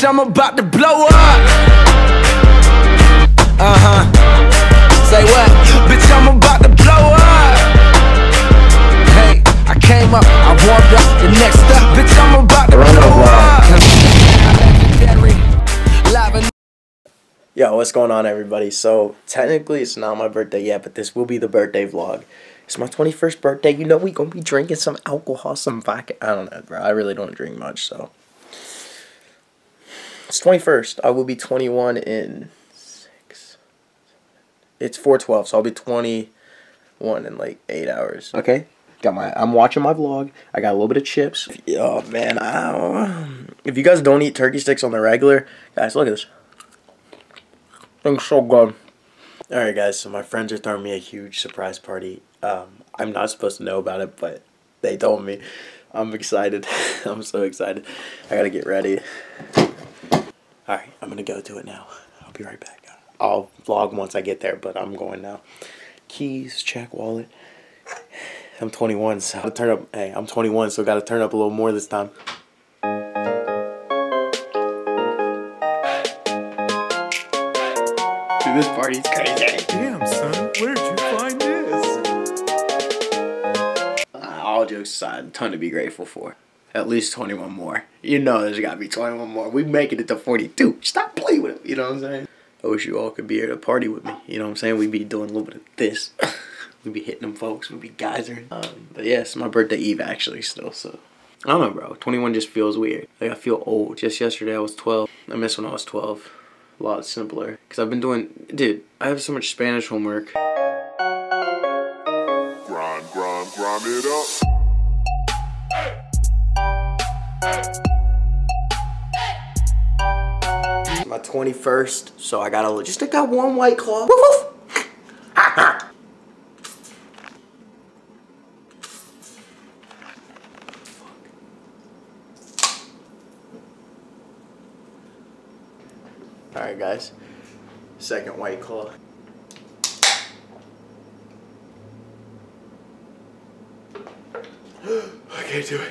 Bitch, I'm about to blow up. Say what? Bitch, I'm about to blow up. Hey, I came up, I warmed up. The next up, bitch, I'm about to blow up. Yo, what's going on, everybody? So technically it's not my birthday yet, but this will be the birthday vlog. It's my 21st birthday. You know we gonna be drinking some alcohol, some vodka. I don't know, bro. I really don't drink much, so it's 21st. I will be 21 in 6. It's 4/12, so I'll be 21 in like 8 hours. Okay, I'm watching my vlog. I got a little bit of chips. Oh man, if you guys don't eat turkey sticks on the regular, guys, look at this. Thing's so good. Alright guys, so my friends are throwing me a huge surprise party. I'm not supposed to know about it, but they told me. I'm excited. I'm so excited. I gotta get ready. Alright, I'm gonna go to it now. I'll be right back. I'll vlog once I get there, but I'm going now. Keys, check, wallet. I'm 21, so gotta turn up. Hey, I'm 21, so gotta turn up a little more this time. Dude, this party's crazy. Damn, son, where did you find this? All jokes aside, a ton to be grateful for. At least 21 more. You know there's gotta be 21 more. We making it to 42. Stop playing with it, you know what I'm saying? I wish you all could be here to party with me. You know what I'm saying? We'd be doing a little bit of this. We'd be hitting them folks. We'd be geysering. But yeah, it's my birthday eve actually still, so. I don't know, bro. 21 just feels weird. Like, I feel old. Just yesterday I was 12. I miss when I was 12. A lot simpler. Because I've been doing, dude, I have so much Spanish homework. Grind it up. My 21st, so I got one White Claw. Woof woof. Alright guys, second White Claw. I can't do it.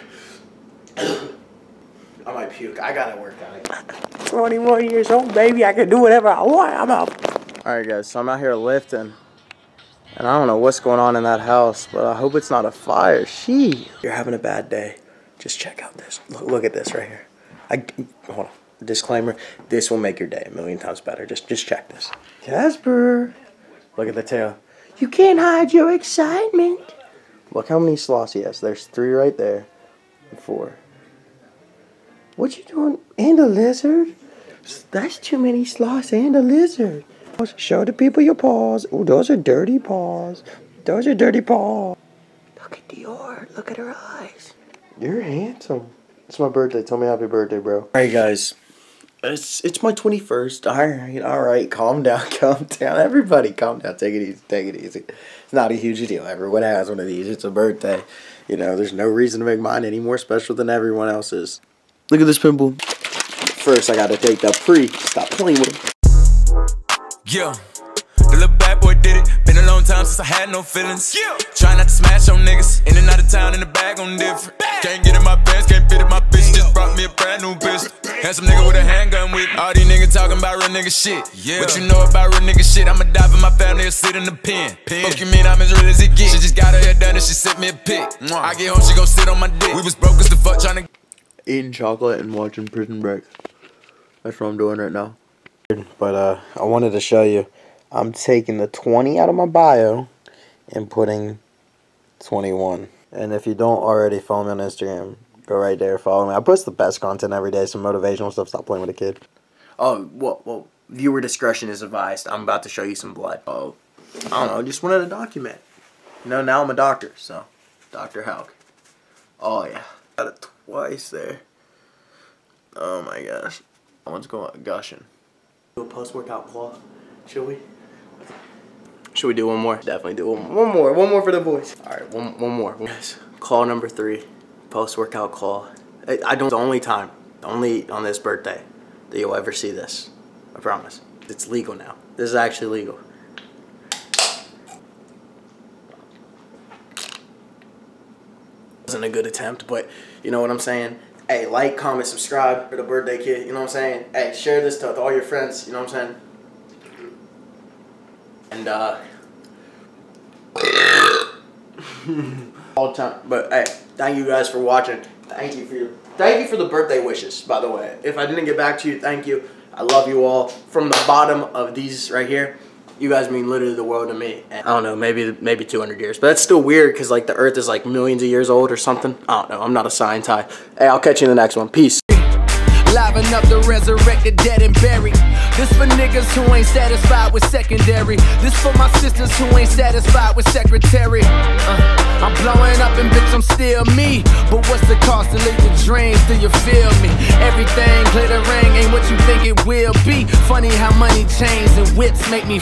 I might puke. I gotta work on it. 21 years old, baby. I can do whatever I want. I'm out. Alright guys, so I'm out here lifting. And I don't know what's going on in that house, but I hope it's not a fire. Sheesh. You're having a bad day. Just check out this. Look at this right here. Hold on. Disclaimer, this will make your day a million times better. Just check this. Casper. Look at the tail. You can't hide your excitement. Look how many sloths he has. There's 3 right there. And 4. What you doing? And a lizard? That's too many sloths and a lizard. Show the people your paws. Oh, those are dirty paws. Those are dirty paws. Look at Dior. Look at her eyes. You're handsome. It's my birthday. Tell me happy birthday, bro. Alright, guys. It's my 21st. Alright. Calm down. Calm down. Everybody calm down. Take it easy. Take it easy. It's not a huge deal. Everyone has one of these. It's a birthday. You know, there's no reason to make mine any more special than everyone else's. Look at this pimple. First, I gotta take the pre. Stop playing with him. Yeah, the little bad boy did it. Been a long time since I had no feelings. Yeah. Try not to smash on niggas. In and out of town in the bag on different. Can't get in my pants, can't fit in my bitch. Just brought me a brand new bitch. Handsome nigga with a handgun with me. All these niggas talking about real nigga shit. Yeah. What you know about real nigga shit? I'ma die for my family or sit in the pen. Fuck you mean I'm as real as it gets. She just got her hair done and she sent me a pic. I get home, she gon' sit on my dick. We was broke as the fuck trying to eating chocolate and watching Prison Break. That's what I'm doing right now. But I wanted to show you. I'm taking the 20 out of my bio and putting 21. And if you don't already follow me on Instagram, go right there, follow me. I post the best content every day, some motivational stuff. Stop playing with a kid. Oh, well, viewer discretion is advised. I'm about to show you some blood. Oh, I don't know, just wanted to document. You know, now I'm a doctor, so Dr. HALK. Oh yeah, got it twice there. Oh my gosh, that one's gushing. Do a post-workout claw, should we? Should we do one more? Definitely do one more for the boys. All right, one more. Guys, claw number 3, post-workout claw. I don't. It's the only time, only on this birthday, that you'll ever see this. I promise. It's legal now. This is actually legal. Wasn't a good attempt, but you know what I'm saying? Hey, like, comment, subscribe for the birthday kid, you know what I'm saying? Hey, share this to all your friends, you know what I'm saying? And, all the time. But, hey, thank you guys for watching. Thank you for the birthday wishes, by the way. If I didn't get back to you, thank you. I love you all. From the bottom of these right here, you guys mean literally the world to me. And I don't know, maybe 200 years. But that's still weird because like the earth is like millions of years old or something. I don't know. I'm not a science guy. Hey, I'll catch you in the next one. Peace. Liven up the resurrected, dead and buried. This for niggas who ain't satisfied with secondary. This for my sisters who ain't satisfied with secretary. I'm blowing up and bitch, I'm still me. But what's the cost to live your dreams? Do you feel me? Everything glittering ain't what you think it will be. Funny how money chains and whips make me